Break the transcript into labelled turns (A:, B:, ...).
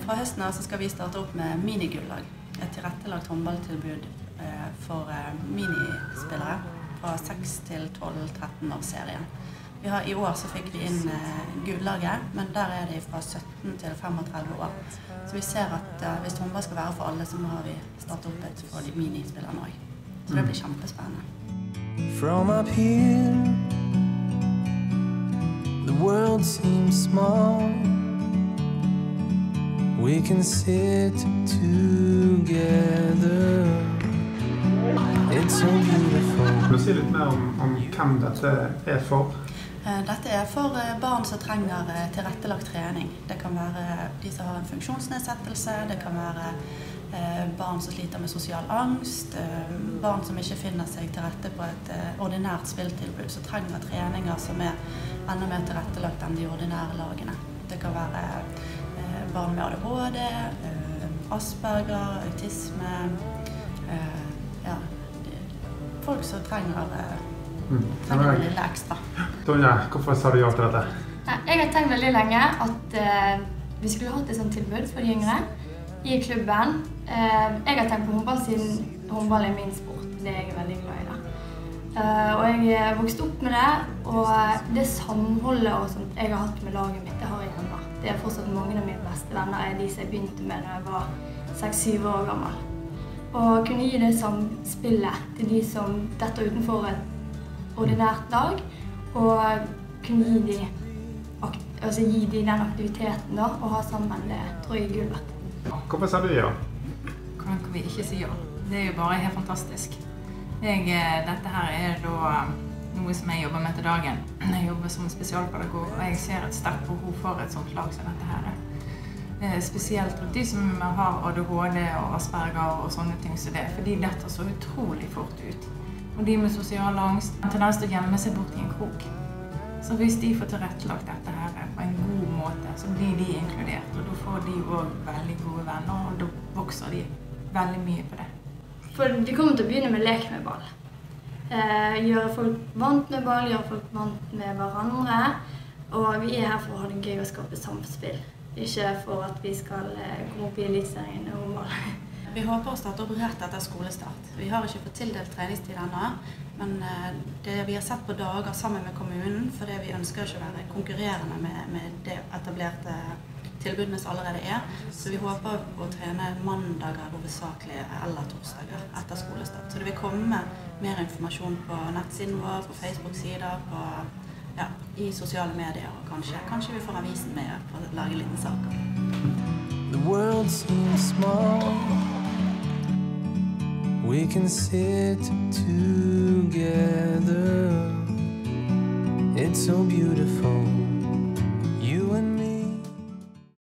A: Fra høsten av så skal vi starte opp med minigullag, et tilrettelagt håndballtilbud for minispillere fra 6 til 12-13 år serien. I år så fikk vi inn gullaget, men der er de fra 17 til 35 år. Så vi ser at hvis håndball skal være for alle, så må vi starte opp et for de minispillerne også. Så det blir kjempespennende.
B: From up here, the world seems small. We can sit together. It's so beautiful.
C: Kan du si litt mer om hvem dette er for?
A: Dette er for barn som trenger tilrettelagt trening. Det kan være de som har en funksjonsnedsettelse, det kan være barn som sliter med sosial angst, barn som ikke finner seg til rette på et ordinært spilltilbud, som trenger treninger som er enda mer tilrettelagt enn de ordinære lagene. Det kan være barn med ADHD, Asperger, autisme, ja, folk som trenger noe lille ekstra.
C: Tonje, hvorfor sa du ja til dette?
D: Jeg har tenkt veldig lenge at vi skulle hatt et sånt tilbud for de yngre i klubben. Jeg har tenkt på håndball siden håndball er min sport. Det er jeg veldig glad i da. Og jeg vokste opp med det, og det samholdet og sånt jeg har hatt med laget mitt, det har jeg ennå. Det er fortsatt mange av mine beste venner er de som jeg begynte med da jeg var 6-7 år gammel. Og kunne gi det samspillet til de som detter utenfor et ordinært lag, og kunne gi de den aktiviteten da, og ha sammen det, tror jeg er gull verdt.
C: Hvorfor sa du ja?
E: Kan vi ikke si ja? Det er jo bare helt fantastisk. Dette her er da noe som jeg jobber med til dagen. Jeg jobber som spesialpedagog, og jeg ser et sterkt behov for et sånt lag som dette her. Spesielt de som har ADHD og Asperger og sånne ting som det, for de detter så utrolig fort ut. Og de med sosial angst har tendens til å gjemme seg bort i en krok. Så hvis de får tilrettelagt dette her på en god måte, så blir de inkludert, og da får de også veldig gode venner, og da vokser de veldig mye på det.
D: For vi kommer til å begynne med lek med ball. Gjøre folk vant med ball, gjøre folk vant med hverandre, og vi er her for å ha det gøy og skape samspill. Ikke for at vi skal komme opp i elitserien i håndball.
A: Vi håper å starte opp rett etter skolestart. Vi har ikke fått tildelt treningstid ennå, men vi har sett på dager sammen med kommunen, fordi vi ønsker ikke å være konkurrerende med det etablerte tilbudene som allerede er. Så vi håper å trene mandager hovedsakelig eller torsdager etter skolestart. Så det vil komme mer informasjon på nettsiden vår, på Facebook-sider, i sosiale medier, og kanskje vi får avisen med på å lage en liten sak.
B: The world seems small. We can sit together. It's so beautiful.